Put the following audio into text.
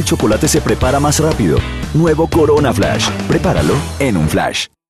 el chocolate se prepara más rápido. Nuevo Corona Flash. Prepáralo en un flash.